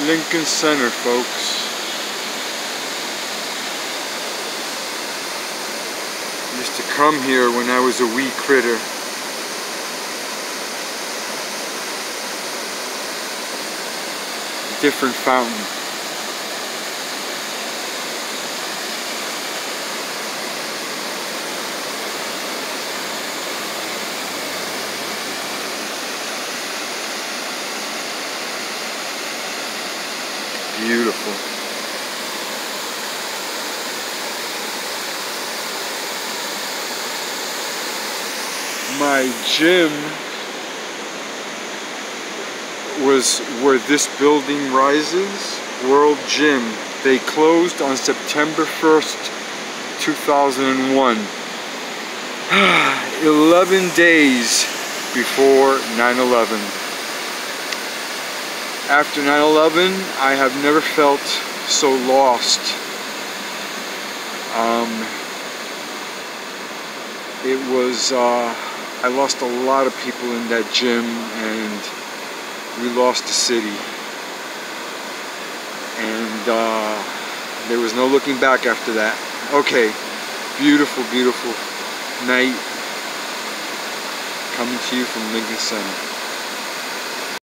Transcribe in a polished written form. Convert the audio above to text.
Lincoln Center, folks. Used to come here when I was a wee critter. Different fountain. Beautiful. My gym was where this building rises, World Gym. They closed on September 1st, 2001. 11 days before 9/11. After 9/11, I have never felt so lost. It was, I lost a lot of people in that gym, and we lost the city. And there was no looking back after that. Okay, beautiful, beautiful night coming to you from Lincoln Center.